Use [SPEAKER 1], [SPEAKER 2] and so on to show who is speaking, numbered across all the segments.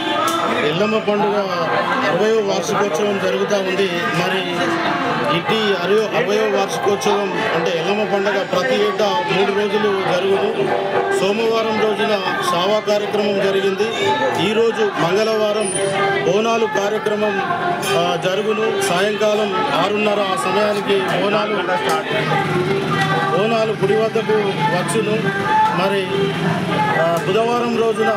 [SPEAKER 1] ఎల్లమ్మ పండుగ 60వ వార్షికోత్సవం జరుగుతూ ఉంది. మరి ఇటీ 60వ వార్షికోత్సవం అంటే ఎల్లమ్మ పండుగ ప్రతి ఏటా 3 రోజులు జరుగును. సోమవారం రోజున షావా కార్యక్రమం జరిగింది. ఈరోజు మంగళవారం బోనాలు కార్యక్రమం జరుగును. సాయంకాలం 6:30 ఆ సమయానికి బోనాలు గుడి వద్దకు వచ్చును. మరి బుధవారం రోజున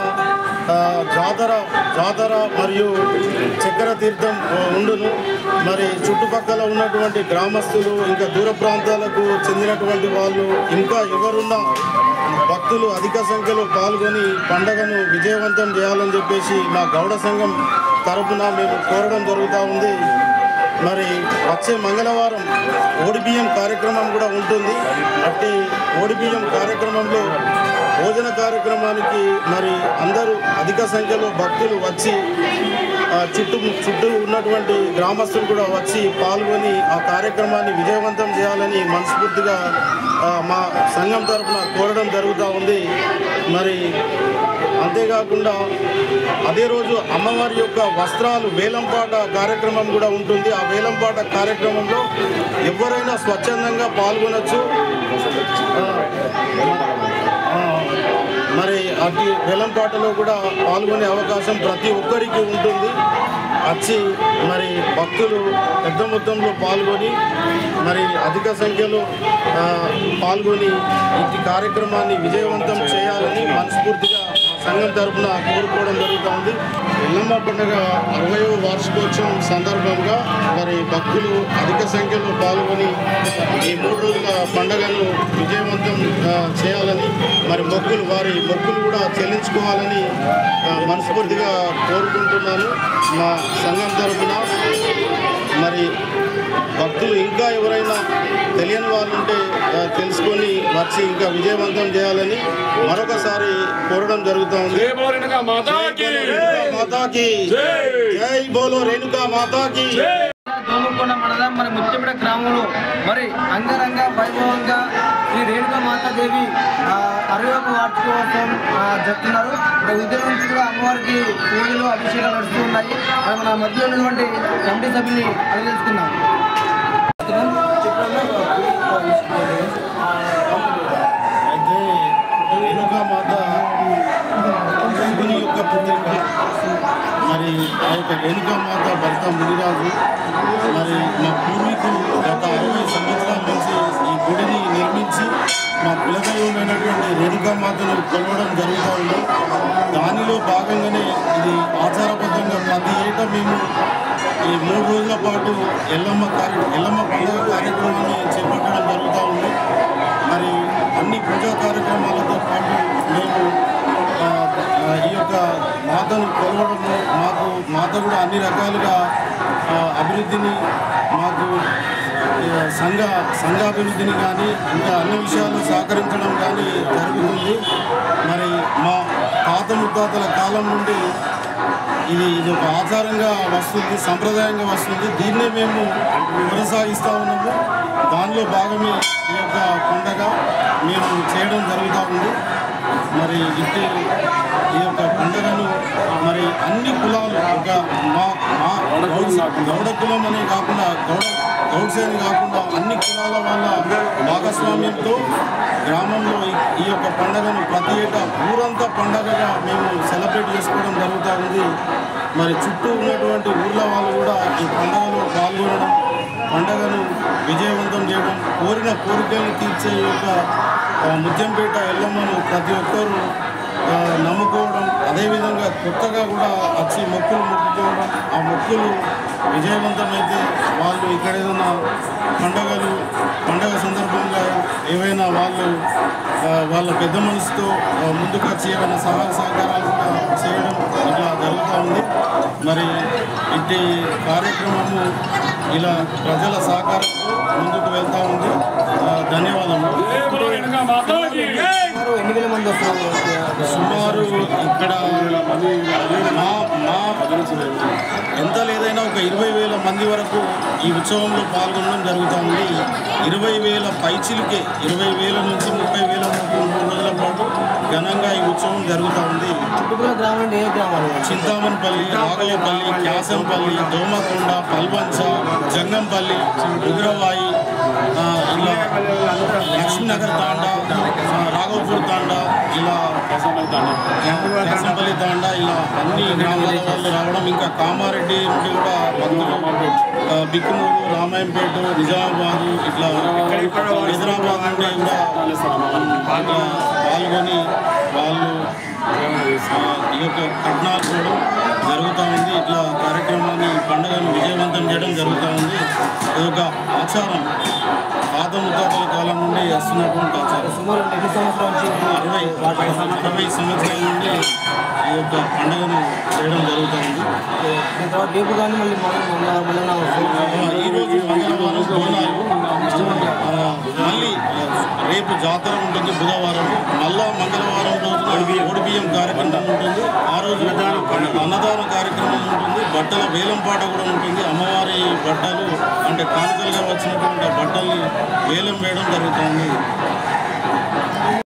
[SPEAKER 1] జాతర మరియు చక్కెర తీర్థం ఉండును. మరి చుట్టుపక్కల ఉన్నటువంటి గ్రామస్తులు ఇంకా దూర ప్రాంతాలకు చెందినటువంటి వాళ్ళు ఇంకా ఎవరున్నా భక్తులు అధిక సంఖ్యలో పాల్గొని పండుగను విజయవంతం చేయాలని చెప్పేసి మా గౌడ సంఘం తరఫున మేము కోరడం జరుగుతూ ఉంది. మరి వచ్చే మంగళవారం ఓడిబియ్యం కార్యక్రమం కూడా ఉంటుంది. అట్టి ఓడిబియ్యం కార్యక్రమంలో భోజన కార్యక్రమానికి మరి అందరూ అధిక సంఖ్యలో భక్తులు వచ్చి చుట్టూ ఉన్నటువంటి గ్రామస్తులు కూడా వచ్చి పాల్గొని ఆ కార్యక్రమాన్ని విజయవంతం చేయాలని మనస్ఫూర్తిగా మా సంఘం తరఫున కోరడం జరుగుతూ ఉంది. మరి అంతేకాకుండా అదే రోజు అమ్మవారి యొక్క వస్త్రాలు వేలంపాట కార్యక్రమం కూడా ఉంటుంది. ఆ వేలంపాట కార్యక్రమంలో ఎవరైనా స్వచ్ఛందంగా పాల్గొనవచ్చు. మరి అటు వేలంపాటలో కూడా పాల్గొనే అవకాశం ప్రతి ఒక్కరికి ఉంటుంది. వచ్చి మరి భక్తులు పెద్ద మొత్తంలో పాల్గొని మరి అధిక సంఖ్యలో పాల్గొని ఈ కార్యక్రమాన్ని విజయవంతం చేయాలని మనస్ఫూర్తిగా సంఘం తరఫున కోరుకోవడం జరుగుతుంది. ఎల్లమ్మ పండుగ 60వ వార్షికోత్సవం సందర్భంగా మరి భక్తులు అధిక సంఖ్యలో పాల్గొని ఈ 3 రోజుల పండుగను విజయవంతం చేయాలని మరి వారి మొక్కులు కూడా చెల్లించుకోవాలని మనస్ఫూర్తిగా కోరుకుంటున్నాను మా సంఘం తరఫున. మరి భక్తులు ఇంకా ఎవరైనా తెలియని వాళ్ళు ఉంటే తెలుసుకొని వచ్చి ఇంకా విజయవంతం చేయాలని మరొకసారి కోరడం జరుగుతూ ఉంది. జై బోలో రేణుకా మాతాకి.
[SPEAKER 2] దోమకొండ మండలం మరి ముత్యంపేట గ్రామంలో మరి అంగరంగ వైభవంగా శ్రీ రేణుకా మాతాదేవి 60వ వార్షికోత్సవం జరుపుతున్నారు. ఉదయం నుంచి కూడా అమ్మవారికి పూజలు అభిషేకాలు నడుస్తూ ఉన్నాయి. మన మధ్యలో ఉన్నటువంటి కమిటీ సభ్యుని అడిగి తెలుసుకున్నాం.
[SPEAKER 1] అయితే రేణుకా మాత శివుని యొక్క పుత్రిక. మరి ఆ యొక్క రేణుకా మాత భర్త మునిరాజు మరి మా పూర్వీకులు గత 60 సంవత్సరాల నుంచి ఈ గుడిని నిర్మించి మా కులదైవమైనటువంటి రేణుకా మాతను కొలవడం జరుగుతూ ఉంది. దానిలో భాగంగానే ఇది ఆచారబద్ధంగా ప్రతి ఏటా మేము ఈ 3 రోజుల పాటు ఎల్లమ్మ పండుగ కార్యక్రమాన్ని చేపట్టడం జరుగుతూ ఉంది. మరి అన్ని పూజా కార్యక్రమాలతో పాటు మేము ఈ యొక్క మాతను కొలవడము మాత కూడా అన్ని రకాలుగా అభివృద్ధిని మాకు సంఘాభివృద్ధిని కానీ ఇంకా అన్ని విషయాలు సహకరించడం కానీ జరుగుతుంది. మరి మా తాత ముత్తాతల కాలం నుండి ఇది ఒక ఆచారంగా వస్తుంది, సంప్రదాయంగా వస్తుంది. దీన్నే మేము కొనసాగిస్తూ ఉన్నాము. దానిలో భాగమే ఈ యొక్క పండగ మేము చేయడం జరుగుతూ ఉంది. మరి ఈ యొక్క పండుగను మరి అన్ని కులాలు ఒక గౌడ కులం అనే కాకుండా గౌడ్సేని కాకుండా అన్ని కులాల వాళ్ళ భాగస్వామ్యంతో గ్రామంలో ఈ యొక్క పండుగను ప్రతి ఏటా ఊరంతా పండుగగా మేము సెలబ్రేట్ చేసుకోవడం జరుగుతూ ఉంది. మరి చుట్టూ ఉన్నటువంటి ఊర్ల వాళ్ళు కూడా ఈ పండుగలో పాల్గొనడం, పండుగను విజయవంతం చేయడం, కోరిన కోరికలను తీర్చే యొక్క ముత్యంపేట ఎల్లమ్మను ప్రతి ఒక్కరూ నమ్ముకోవడం, అదేవిధంగా కొత్తగా కూడా వచ్చి మొక్కుకోవడం, ఆ మొక్కులు విజయవంతమైతే వాళ్ళు ఇక్కడ ఏదైనా పండగ సందర్భంగా ఏవైనా వాళ్ళ పెద్ద మనసుతో ముందుకు వచ్చి ఏమైనా సహాయ సహకారాలు కూడా చేయడం ఇట్లా జరుగుతూ ఉంది. మరి ఇట్టి కార్యక్రమము ఇలా ప్రజల సహకారంతో ముందుకు వెళ్తూ ఉంది. ధన్యవాదాలు. సుమారు ఇక్కడ ఎంత లేదైనా ఒక 20,000 మంది వరకు ఈ ఉత్సవంలో పాల్గొనడం జరుగుతూ ఉంది. 20,000 పైచిలుకే 20,000 నుంచి 30,000 3 రోజుల పాటు ఘనంగా ఈ ఉత్సవం జరుగుతూ ఉంది.
[SPEAKER 2] చుట్టుపక్కల గ్రామాలు ఏ గ్రామాలు?
[SPEAKER 1] చింతామణిపల్లి, రాఘవపల్లి, క్యాసంపల్లి, దోమకొండ, పల్వంచ, జంగంపల్లి, ఉగ్రవాయి, ఇలా లక్ష్మీనగర్ తాండా, రాఘవపూర్ తాండా, ఇలా క్యాసంపల్లి తాండా, ఇలా అన్ని గ్రామాల వాళ్ళు రావడం, ఇంకా కామారెడ్డి నుండి కూడా భక్తులు, బిక్కునూరు, రామాయంపేట, నిజామాబాదు, ఇట్లా హైదరాబాద్ నుండి కూడా పాల్గొని వాళ్ళు ఈ యొక్క కట్నాలు కూడా జరుగుతూ ఉంది. ఇట్లా కార్యక్రమాన్ని పండుగను విజయవంతం చేయడం జరుగుతూ ఉంది. ఇది ఒక ఆచారం, పాత ముత్తాతల కాలం నుండి వస్తున్నటువంటి ఆచారం.
[SPEAKER 2] సుమారు ఎన్ని సంవత్సరాల నుంచి?
[SPEAKER 1] 60 సంవత్సరాల నుండి ఈ యొక్క పండుగను చేయడం జరుగుతుంది.
[SPEAKER 2] రేపు కానీ మళ్ళీ
[SPEAKER 1] ఈరోజు మంగళవారం బోనాలు, మళ్ళీ రేపు జాతర ఉంటుంది బుధవారం, మళ్ళా మంగళవారం రోజున ఓడిబియ్యం కార్యక్రమం ఉంటుంది. ఆ రోజు అన్నదాన కార్యక్రమం ఉంటుంది. బట్టల వేలం పాట కూడా ఉంటుంది. అమ్మవారి బట్టలు అంటే కానుకలుగా వచ్చినటువంటి బట్టల్ని వేలం వేయడం జరుగుతుంది.